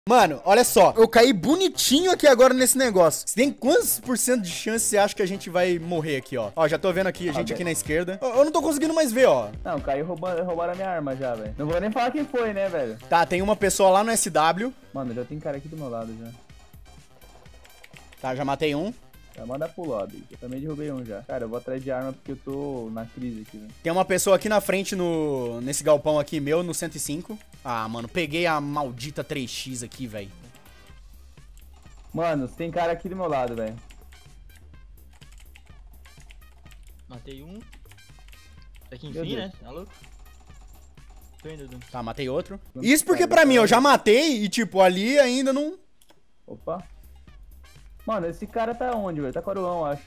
Mano, olha só, eu caí bonitinho aqui agora nesse negócio. Você tem quantos por cento de chance você acha que a gente vai morrer aqui, ó? Ó, já tô vendo aqui, a gente aqui na esquerda. Eu não tô conseguindo mais ver, ó. Não, caiu roubaram a minha arma já, velho. Não vou nem falar quem foi, né, velho? Tá, tem uma pessoa lá no SW. Mano, já tem cara aqui do meu lado já. Tá, já matei um. Já manda pro lobby. Eu também derrubei um já. Cara, eu vou atrás de arma porque eu tô na crise aqui, velho. Tem uma pessoa aqui na frente nesse galpão aqui meu, no 105. Ah, mano, peguei a maldita 3x aqui, velho. Mano, tem cara aqui do meu lado, velho. Matei um. Aqui enfim, né? Tá louco? Tô indo, Dum. Tá, matei outro. Isso porque pra mim, eu já matei e, tipo, ali ainda não... Opa. Mano, esse cara tá onde, velho? Tá coroão, acho.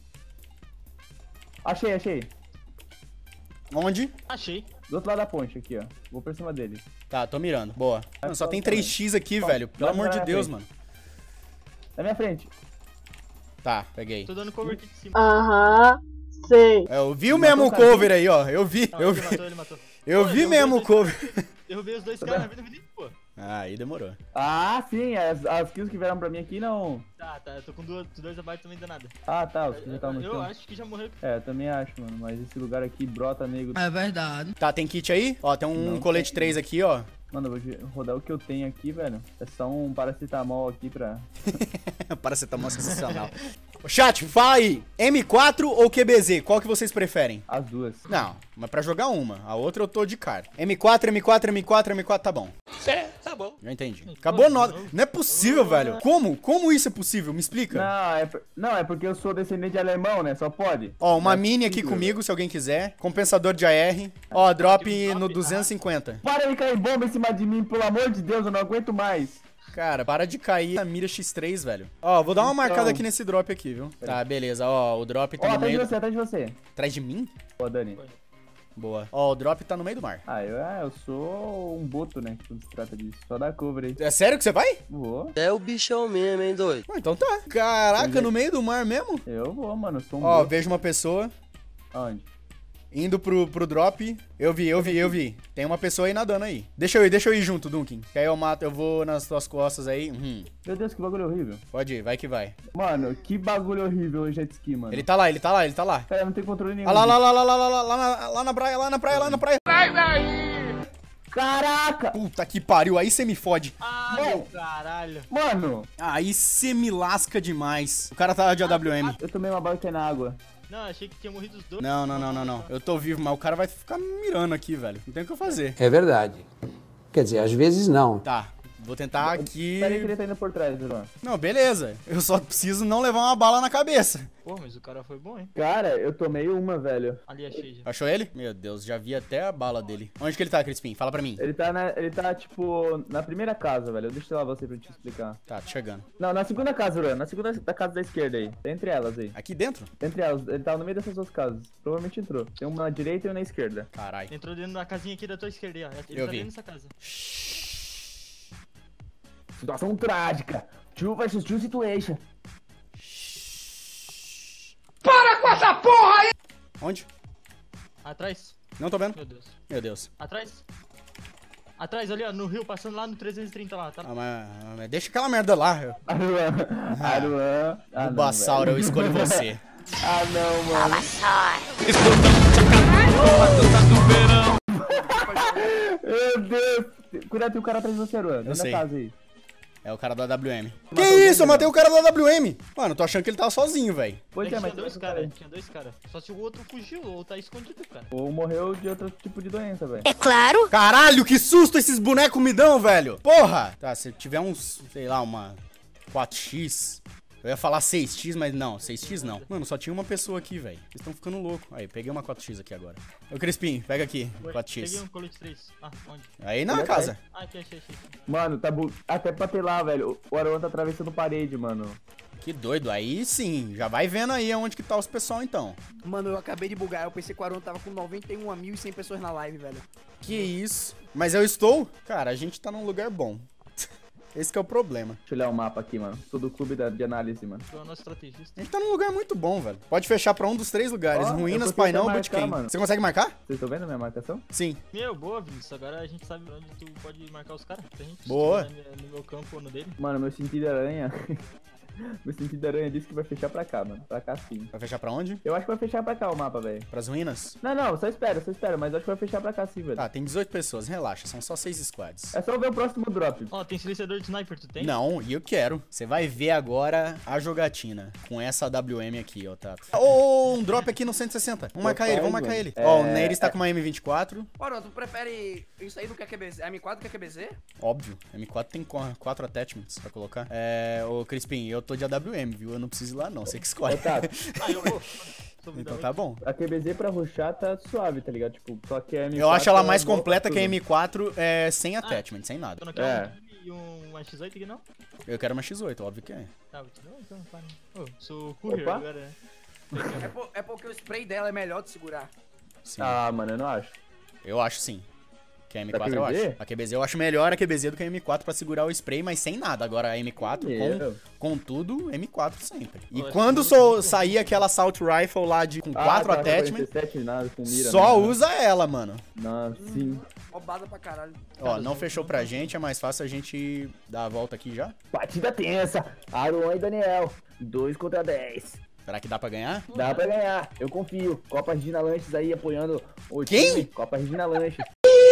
Achei. Onde? Achei. Do outro lado da ponte, aqui, ó. Vou por cima dele. Tá, tô mirando. Boa. Mano, só tem 3x aqui, velho. Pelo amor de Deus, mano. Na minha frente. Tá, peguei. Tô dando cover aqui de cima. Aham, sei. Eu vi o mesmo cover aí, ó. Eu vi. Não, ele matou. Eu Pô, vi derrubei mesmo o os cover. Derrubei os dois caras na vida, pô. Ah, aí demorou. Ah, sim. As kills que vieram pra mim aqui não... Tá, eu tô com dois abaixo também danada. Ah, tá. Os que já estavam no Eu chão. acho que já morreu. É, eu também acho, mano. Mas esse lugar aqui brota nego. É verdade. Tá, tem kit aí? Ó, tem um Não colete tem. 3 aqui, ó. Mano, eu vou rodar o que eu tenho aqui, velho. É só um paracetamol aqui pra... Paracetamol sensacional. Chat, fala aí. M4 ou QBZ? Qual que vocês preferem? As duas. Não, mas pra jogar uma. A outra eu tô de cara. M4, tá bom. Tá bom. Já entendi. Acabou a nota. Não é possível, velho. Como isso é possível? Me explica. Não, é porque eu sou descendente de alemão, né? Só pode. Ó, uma Não é mini aqui possível. comigo, se alguém quiser. Compensador de AR. Ó, drop no 250. Para de cair bomba em cima de mim, pelo amor de Deus, eu não aguento mais. Cara, para de cair a mira X3, velho. Ó, vou dar uma marcada aqui nesse drop aqui, viu? Tá, beleza. Ó, o drop tá Ó, no atrás de meio... você, atrás de você. Atrás de mim? Ó, Dani. Boa. Ó, o drop tá no meio do mar. Ah, eu sou um boto, né? Quando se trata disso. Só dá cover aí. É sério que você vai? Vou. É o bichão mesmo, hein, doido? Ah, então tá. Caraca, no meio do mar mesmo? Eu vou, mano. Eu sou um Ó, boto. vejo uma pessoa Aonde? indo pro drop. Eu vi. Tem uma pessoa aí nadando aí. Deixa eu ir junto, Duncan. Que aí eu mato, eu vou nas tuas costas aí. Meu Deus, que bagulho horrível. Pode ir, vai que vai. Mano, que bagulho horrível o jet ski, mano. Ele tá lá. Cara, não tem controle nenhum. Ah, lá na praia. Caraca! Puta que pariu, aí você me fode. Ah, Não. meu caralho. Mano! Aí você me lasca demais. O cara tá de AWM. Eu tomei uma bala que é na água. Não, achei que tinha morrido os dois. Não. Eu tô vivo, mas o cara vai ficar mirando aqui, velho. Não tem o que eu fazer. É verdade. Quer dizer, às vezes não. Tá, vou tentar aqui... Peraí que ele tá indo por trás, Bruno. Não, beleza. Eu só preciso não levar uma bala na cabeça. Pô, mas o cara foi bom, hein? Cara, eu tomei uma, velho. Ali achei já. Achou ele? Meu Deus, já vi até a bala dele. Onde que ele tá, Crispim? Fala pra mim. Ele tá, tipo, na primeira casa, velho. Deixa eu lá você pra te explicar. Tá, tô chegando. Não, na segunda casa, Bruno. Na segunda da casa da esquerda aí. Tá entre elas aí. Aqui dentro? Entre elas. Ele tava no meio dessas duas casas. Provavelmente entrou. Tem uma na direita e uma na esquerda. Caralho. Entrou dentro da casinha aqui da tua esquerda, aí, ó. Ele Eu tá vi. dentro dessa casa. Situação trágica. Two versus two situation. Onde? Atrás. Não tô vendo. Meu Deus. Meu Deus. Atrás. Atrás ali, ó, no rio, passando lá no 330 lá, tá? Mas deixa aquela merda lá. Aruan. Ah, não, Bassauro, eu velho. escolho você. Ah, não, mano. Meu Deus. Cuidado, tem o cara atrás de você, Aruan. Dentro da sei. casa aí. É o cara do AWM. Que Matou isso? Eu ele, matei o cara do AWM. Mano, tô achando que ele tava sozinho, velho. Pois é, Tinha mas dois caras, tinha dois caras. Só se o outro fugiu ou tá escondido, cara. ou morreu de outro tipo de doença, velho. É claro. Caralho, que susto esses bonecos me dão, velho. Porra. Tá, se tiver uns, sei lá, uma 4x... Eu ia falar 6x, mas não, 6x não. Mano, só tinha uma pessoa aqui, velho. Eles estão ficando loucos. Aí, peguei uma 4x aqui agora. Ô, Crispim, pega aqui, Peguei 4x. um colete 3. Ah, onde? Aí na casa. Ah, aqui, achei. Mano, tá até pra ter lá, velho. O Aruan tá atravessando parede, mano. Que doido, aí sim. Já vai vendo aí aonde que tá os pessoal, então. Mano, eu acabei de bugar. Eu pensei que o Aron tava com 91.100 pessoas na live, velho. Que isso. Mas eu estou... Cara, a gente tá num lugar bom. Esse que é o problema. Deixa eu olhar o mapa aqui, mano. Sou do clube de análise, mano. Tu é o nosso estrategista. A gente tá num lugar muito bom, velho. Pode fechar pra um dos 3 lugares. Ó, Ruínas, eu consegui Painão, marcar, Bootcamp. mano. Você consegue marcar? Vocês estão vendo a minha marcação? Sim. Meu, boa, Vinícius. Agora a gente sabe onde tu pode marcar os caras. Se a gente Boa. estiver no meu campo ou no dele. Mano, meu sentido aranha... meu sentido de aranha disse que vai fechar pra cá, mano. Pra cá sim. Vai fechar pra onde? Eu acho que vai fechar pra cá o mapa, velho. Pras ruínas? Não, só espera, mas acho que vai fechar pra cá sim, velho. Tá, tem 18 pessoas, relaxa, são só 6 squads. É só ver o próximo drop. Ó, tem silenciador de sniper, tu tem? Não, e eu quero. Você vai ver agora a jogatina com essa WM aqui, ó, Tato. Ô, um drop aqui no 160. Vamos marcar ele, vamos marcar ele. Ó, o Neiris tá com uma M24. Ora, tu prefere isso aí do que a QBZ? A M4 do que a QBZ? Óbvio, M4 tem 4 attachments pra colocar. Ô Crispim, eu tô de AWM, viu? Eu não preciso ir lá não, você que escolhe. Tato, Ah, eu vou. Então tá bom. a QBZ pra rushar tá suave, tá ligado? Tipo, só que a M4... Eu acho ela mais é boa completa pra que a tudo. M4 sem attachment, sem nada. Tu não quer um e um X8 aqui, não? Eu quero uma X8, óbvio que é. Tá, não, então para. Ô, sou courier Opa. agora, né? É porque o spray dela é melhor de segurar. Sim. Ah, mano, eu não acho. Eu acho sim. Que a M4 Da eu QBZ? acho. A QBZ eu acho melhor a QBZ do que a M4 pra segurar o spray, mas sem nada. Agora a M4 Meu. com tudo, M4 sempre. E Pô, quando acho muito sair aquela Assault Rifle lá com 4 tá, attachments, 47, nada, com mira, só né? usa ela, mano. Não, sim. Roubada pra caralho. Ó, não fechou pra gente, é mais fácil a gente dar a volta aqui já. Partida tensa. Aruan e Daniel. 2 contra 10. Será que dá pra ganhar? Dá pra ganhar, eu confio. Copa Regina Lanches aí apoiando o Quem? time. Copa Regina Lanches.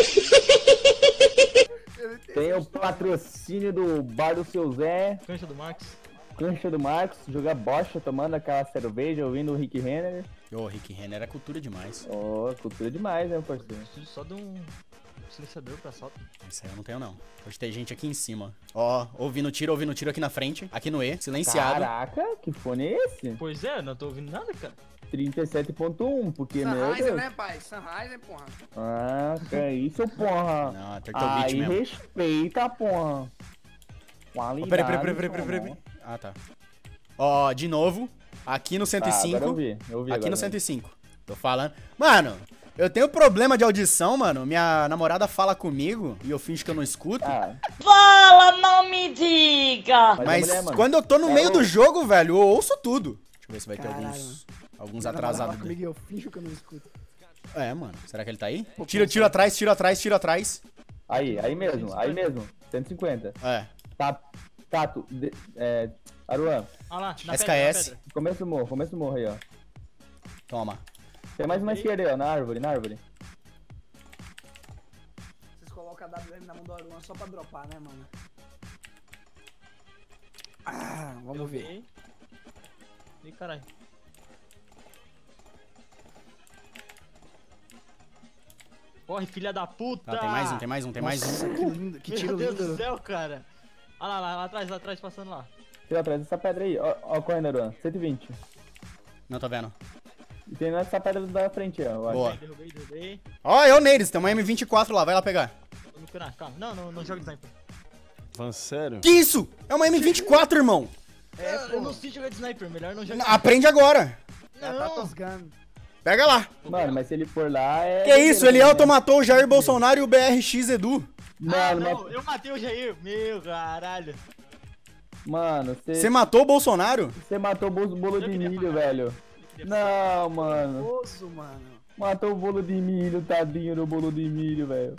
Tem o patrocínio do Bar do Seu Zé, Cancha do Max. Cancha do Marcos, jogar bocha, tomando aquela cerveja, ouvindo o Rick Renner. Ô, Rick Renner é cultura demais. Ó, cultura demais, né, parceiro? Preciso só de um silenciador pra assalto. Isso aí eu não tenho, não. Hoje tem gente aqui em cima. Ó, ouvindo tiro aqui na frente. Aqui no E, silenciado. Caraca, que fone é esse? Pois é, não tô ouvindo nada, cara. 37.1, porque, meu Sunrise, Deus. né, pai? Sunrise, porra. Ah, que é isso, porra. Não, é Turtle Beach Aí mesmo. respeita, porra. Ó, Qualidade. peraí. Ah, tá. Ó, de novo. Aqui no 105. Agora eu vi Aqui agora, no 105. Tô falando. Mano, eu tenho problema de audição, mano. Minha namorada fala comigo e eu finjo que eu não escuto. Ah, Fala, não me diga! mas mulher, mano. quando eu tô no meio do jogo, velho, eu ouço tudo. Deixa eu ver se vai ter Caralho, alguns Ela atrasados. fala comigo e eu finjo que eu não escuto. É, mano. Será que ele tá aí? Tiro atrás. aí mesmo. 150. É. Tato, Aruan, Ah lá, na SKS. pedra, na pedra. começa o morro aí, ó. Toma. Tem mais uma esquerda aí, ó, na árvore. Vocês colocam a WM na mão do Aruan só pra dropar, né, mano? Ah, vamos ver. Ih, caralho. Corre, filha da puta! Tá, tem mais um. Nossa, que lindo, que tiro Meu Deus lindo. do céu, cara. Olha lá atrás, passando lá. Tira atrás dessa pedra aí, ó, correndo, Aruan. 120. Não tô vendo. E tem nessa pedra da frente, ó. eu acho. Boa. Derrubei. Ó, é o Neiris, tem uma M24 lá, vai lá pegar. Vou me curar, calma. Não joga de sniper. Falando sério? Que isso? É uma M24, irmão. Eu não sei jogar de sniper, melhor não jogar. Aprende agora. Já tá tosgando. Pega lá. Mano, mas se ele for lá, é... Que isso? Ele né? automatou o Jair Bolsonaro e o BRX Edu. Mano, não, eu matei o Jair. Meu caralho. mano, Você matou o Bolsonaro? você matou o bolo de queria milho, pagar. velho. Não, mano. Nervoso, mano. Matou o bolo de milho, tadinho do bolo de milho, velho.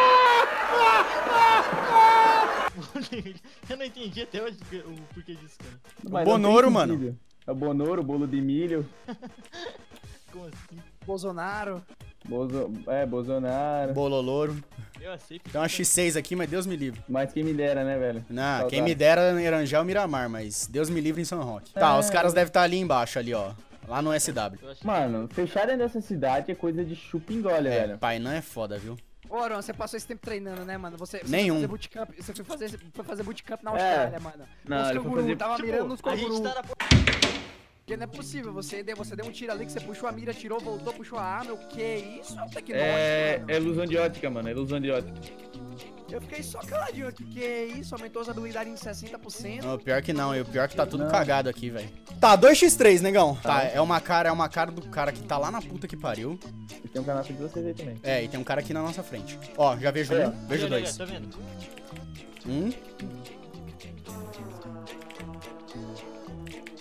Eu não entendi até hoje o porquê disso, cara. Mas não Bonoro, tem mano. sentido. É o Bonoro, bolo de milho. Como assim? Bolsonaro. Bolsonaro. Bololouro. Eu aceito. Tem uma X6 aqui, mas Deus me livre. Mas quem me dera, né, velho? Não, Saudade. quem me dera em Eranjel Miramar, mas Deus me livre em São Roque. Tá, os caras devem estar ali embaixo, ali, ó. Lá no SW. Eu acho que- Mano, fecharem dessa cidade é coisa de chupingolha, É, velho. pai, não é foda, viu? Ô, Aron, você passou esse tempo treinando, né, mano? Você Nenhum. Foi fazer bootcamp, você foi fazer bootcamp na Austrália, mano. Não, Os ele foi canguru, fazer- tava mirando nos a gente canguru. tá na Porque não é possível, você deu um tiro ali que você puxou a mira, tirou, voltou, puxou a arma, o que isso? É um tecnológico, mano. ilusão de ótica, mano. É ilusão de ótica. Eu fiquei só caladinho aqui, que isso? Aumentou a usabilidade em 60%. Não, pior que não, e o pior que tá tudo cagado aqui, velho. Tá, 2x3, negão. Tá, é uma cara do cara que tá lá na puta que pariu. E tem um canal de vocês aí também. É, e tem um cara aqui na nossa frente. Ó, já vejo É. um, vejo Olha, dois. tá vendo?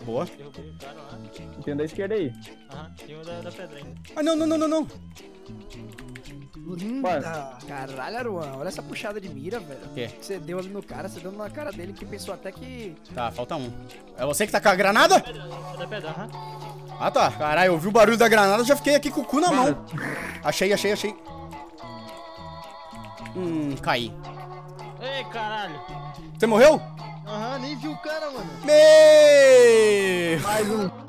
Boa. Derrubei o cara lá. Tem um da esquerda aí. Aham, tem um da pedra ainda. Ah, não, não, não, não, não. Linda! Caralho, Aruan, olha essa puxada de mira, velho. O quê? Você deu ali no cara, você deu na cara dele que pensou até que... Tá, falta um. É você que tá com a granada? É da pedra, aham. Ah, tá. Caralho, eu ouvi o barulho da granada, já fiquei aqui com o cu na mão. Achei, achei, achei. Caí. Ei, caralho. Você morreu? Aham, nem vi o cara, mano. Me... Mais um.